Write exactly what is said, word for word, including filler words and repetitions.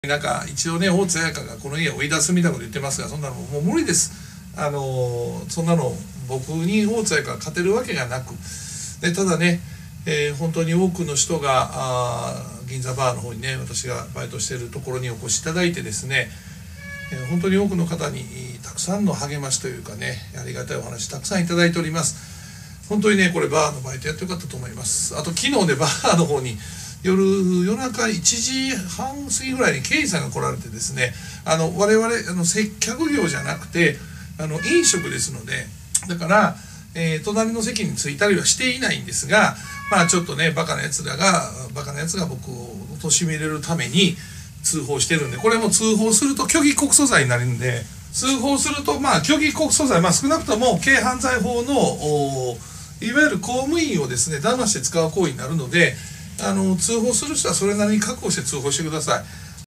なんか一応ね、大津彩香がこの家を追い出すみたいなこと言ってますが、そんなのもう無理です。あのそんなの僕に大津彩香が勝てるわけがなく、でただね、えー、本当に多くの人があ銀座バーの方にね、私がバイトしているところにお越しいただいてですね、えー、本当に多くの方にたくさんの励ましというかね、ありがたいお話たくさんいただいております。本当にね、これバーのバイトやってよかったと思います。あと昨日ね、バーの方に夜夜中いちじはん過ぎぐらいに刑事さんが来られてですね、あの我々あの接客業じゃなくてあの飲食ですので、だから、えー、隣の席に着いたりはしていないんですが、まあちょっとねバカなやつらがバカなやつが僕を貶めれるために通報してるんで、これも通報すると虚偽告訴罪になるんで、通報するとまあ虚偽告訴罪、まあ少なくとも軽犯罪法のいわゆる公務員をですね騙して使う行為になるので、あの通報する人はそれなりに覚悟して通報してください。